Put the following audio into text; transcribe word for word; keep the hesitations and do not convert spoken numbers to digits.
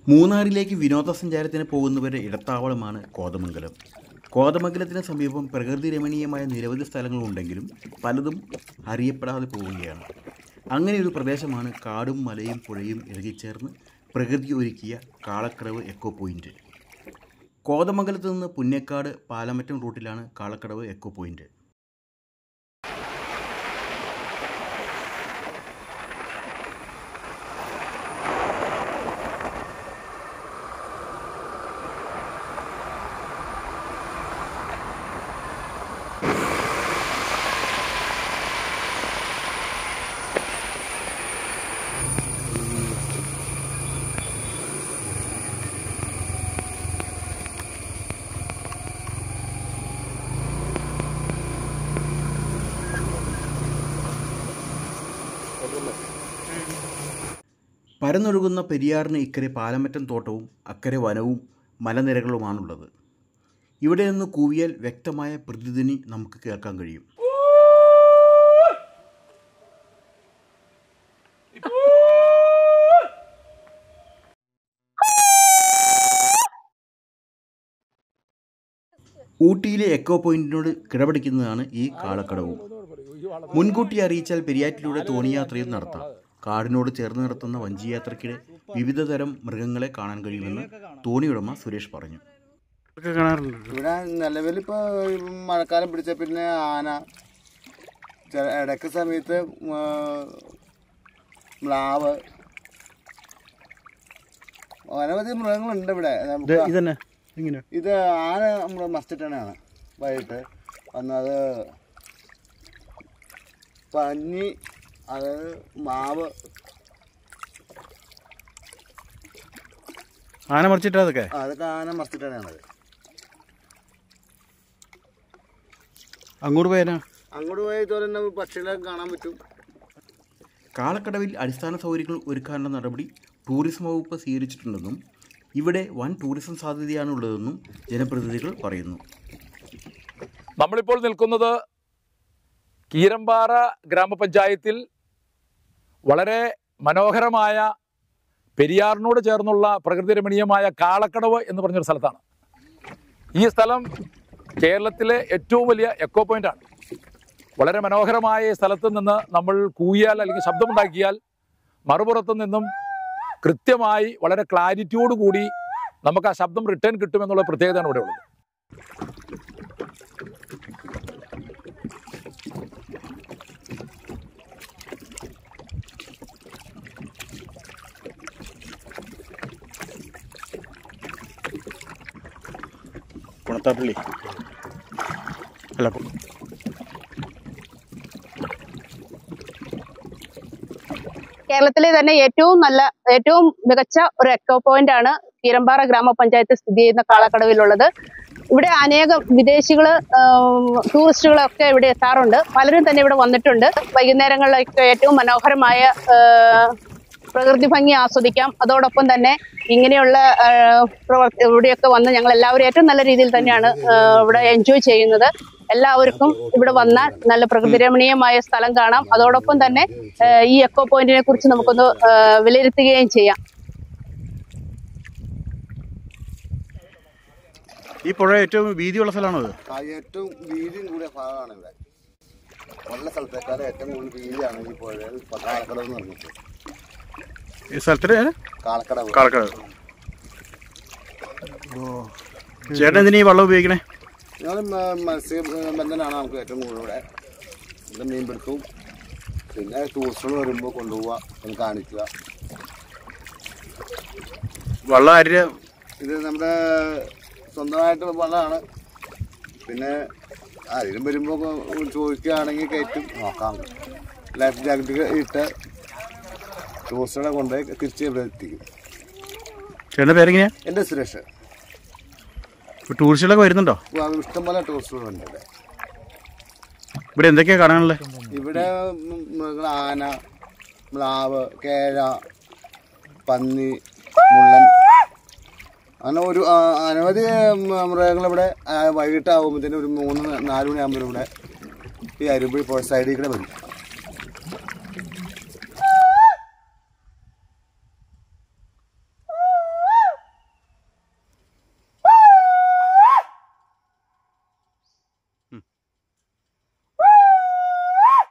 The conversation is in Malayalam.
മൂന്നാറിലേക്ക് വിനോദസഞ്ചാരത്തിന് പോകുന്നവരുടെ ഇടത്താവളമാണ് കോതമംഗലം. കോതമംഗലത്തിന് സമീപം പ്രകൃതി രമണീയമായ നിരവധി സ്ഥലങ്ങളുണ്ടെങ്കിലും പലതും അറിയപ്പെടാതെ പോവുകയാണ്. അങ്ങനെയൊരു പ്രദേശമാണ് കാടും മലയും പുഴയും ഇഴകിച്ചേർന്ന് പ്രകൃതി ഒരുക്കിയ കാളക്കടവ് എക്കോ പോയിൻ്റ്. കോതമംഗലത്ത് നിന്ന് പുന്നേക്കാട് പാലമറ്റം റൂട്ടിലാണ് കാളക്കടവ് എക്കോ പോയിൻ്റ്. പരന്നൊഴുകുന്ന പെരിയാറിന് ഇക്കരെ പാലമറ്റം തോട്ടവും അക്കരെ വനവും മലനിരകളുമാണുള്ളത്. ഇവിടെ നിന്ന് കൂവിയാൽ വ്യക്തമായ പ്രതിധ്വനി നമുക്ക് കേൾക്കാൻ കഴിയും. ഊട്ടിയിലെ എക്കോ പോയിന്റിനോട് കിടപിടിക്കുന്നതാണ് ഈ കാളക്കടവും. മുൻകൂട്ടി അറിയിച്ചാൽ പെരിയാറ്റിലൂടെ തോണിയാത്രയും നടത്താം. കാടിനോട് ചേർന്ന് നടത്തുന്ന വഞ്ചിയാത്രയ്ക്കിടെ വിവിധ തരം മൃഗങ്ങളെ കാണാൻ കഴിയുമെന്ന് തോണിയുടമ സുരേഷ് പറഞ്ഞു. ഇവിടെ നിലവിൽ ഇപ്പോൾ മഴക്കാലം പിടിച്ച പിന്നെ ആന, ഇടയ്ക്ക് സമയത്ത് മ്ലാവ്, അനവധി മൃഗങ്ങളുണ്ട് ഇവിടെ. ഇത് ആന നമ്മൾ മസ്റ്റിട്ടാണ് വൈകിട്ട് വന്നത്. പന്നി, അത് മാവ്, ആന മറിച്ചിട്ടാ അതൊക്കെ അതൊക്കെ ആന മറിച്ചിട്ടാണ്. അങ്ങോട്ട് പോയാ അങ്ങോട്ട് പോയാൽ ഇതുപോലെ തന്നെ പക്ഷികളെ കാണാൻ പറ്റും. കാളക്കടവിൽ അടിസ്ഥാന സൗകര്യങ്ങൾ ഒരുക്കാനുള്ള നടപടി ടൂറിസം വകുപ്പ് സ്വീകരിച്ചിട്ടുണ്ടെന്നും ഇവിടെ വൻ ടൂറിസം സാധ്യതയാണുള്ളതെന്നും ജനപ്രതിനിധികൾ പറയുന്നു. നമ്മളിപ്പോൾ നിൽക്കുന്നത് കീരമ്പാറ ഗ്രാമപഞ്ചായത്തിൽ വളരെ മനോഹരമായ പെരിയാറിനോട് ചേർന്നുള്ള പ്രകൃതി രമണീയമായ കാളക്കടവ് എന്ന് പറഞ്ഞൊരു സ്ഥലത്താണ്. ഈ സ്ഥലം കേരളത്തിലെ ഏറ്റവും വലിയ എക്കോ പോയിൻ്റാണ്. വളരെ മനോഹരമായ ഈ സ്ഥലത്ത് നിന്ന് നമ്മൾ കൂവിയാൽ അല്ലെങ്കിൽ ശബ്ദമുണ്ടാക്കിയാൽ മറുപുറത്തു നിന്നും കൃത്യമായി വളരെ ക്ലാരിറ്റിയോട് കൂടി നമുക്ക് ആ ശബ്ദം റിട്ടേൺ കിട്ടുമെന്നുള്ള പ്രത്യേകതയാണ് ഇവിടെ ഉള്ളത്. കുണത്താപ്പള്ളി അല്ല കേരളത്തിലെ തന്നെ ഏറ്റവും നല്ല ഏറ്റവും മികച്ച ഒരു എക്കോ പോയിന്റ് ആണ് കീരമ്പാറ ഗ്രാമപഞ്ചായത്ത് സ്ഥിതി ചെയ്യുന്ന കാളക്കടവിലുള്ളത്. ഇവിടെ അനേകം വിദേശികള് ടൂറിസ്റ്റുകളൊക്കെ ഇവിടെ എത്താറുണ്ട്. പലരും തന്നെ ഇവിടെ വന്നിട്ടുണ്ട്. വൈകുന്നേരങ്ങളിലൊക്കെ ഏറ്റവും മനോഹരമായ പ്രകൃതി ഭംഗി ആസ്വദിക്കാം. അതോടൊപ്പം തന്നെ ഇങ്ങനെയുള്ള പ്രവർത്തി ഇവിടെയൊക്കെ വന്ന് ഞങ്ങൾ എല്ലാവരും ഏറ്റവും നല്ല രീതിയിൽ തന്നെയാണ് ഇവിടെ എൻജോയ് ചെയ്യുന്നത്. എല്ലാവർക്കും ഇവിടെ വന്നാൽ നല്ല പ്രകൃതി രമണീയമായ സ്ഥലം കാണാം. അതോടൊപ്പം തന്നെ ഈ എക്കോ പോയിന്റിനെ കുറിച്ച് നമുക്കൊന്ന് വിലയിരുത്തുകയും ചെയ്യാം. ഈ പുഴ ഏറ്റവും വീതിയുള്ള സ്ഥലമാണത്. ഏറ്റവും വീതിയും കൂടിയ ഭാഗമാണ് ഇവിടെ. ഉള്ള സ്ഥലത്തേക്കാൾ ഏറ്റവും കൂടുതൽ വീതിയാണ് ഈ പുഴ കാളക്കടവ് എന്ന് പറഞ്ഞിട്ട്. ഈ സ്ഥലത്തിന് കാളക്കടവ് കാളക്കടവ് ചേട്ടൻ എന്തിനാ ഈ വെള്ളം ഉപയോഗിക്കണേ? ഞങ്ങൾ മത്സ്യബന്ധനമാണ് നമുക്ക് ഏറ്റവും കൂടുതൽ ഇവിടെ. ഇവിടെ മീൻപിടുത്തവും പിന്നെ ടൂറിസ്റ്റുകൾ വരുമ്പോൾ കൊണ്ടുപോവുക, ഒന്ന് കാണിക്കുക. വെള്ളം ആര്? ഇത് നമ്മുടെ സ്വന്തമായിട്ട് വെള്ളമാണ്. പിന്നെ ആരെങ്കിലും വരുമ്പോൾ ചോദിക്കുകയാണെങ്കിൽ കയറ്റും, നോക്കാം. ലൈഫ് ജാക്കറ്റ് ഇട്ട് ടൂറിസ്റ്റുകളെ കൊണ്ടുപോയി തിരിച്ച് ഇവിടെ എത്തിക്കും. ചേട്ടൻ്റെ പേരെങ്ങനെയാ? എൻ്റെ സുരേഷ്. ടൂറിസ്റ്റുകളൊക്കെ വരുന്നുണ്ടോ? ഇഷ്ടംപോലെ ടൂറിസ്റ്റുകളുണ്ട് ഇവിടെ. ഇവിടെ എന്തൊക്കെയാ കാണാനുള്ളത്? ഇവിടെ ആന, മ്ലാവ്, കേഴ, പന്നി, മുള്ളൻ, അങ്ങനെ ഒരു അനവധി മൃഗങ്ങളിവിടെ വൈകിട്ടാകുമ്പോഴത്തേനും ഒരു മൂന്ന് നാല് മണിയാകുമ്പോൾ ഇവിടെ ഈ അരുമ്പി സൈഡിൽ കൂടെ വരും.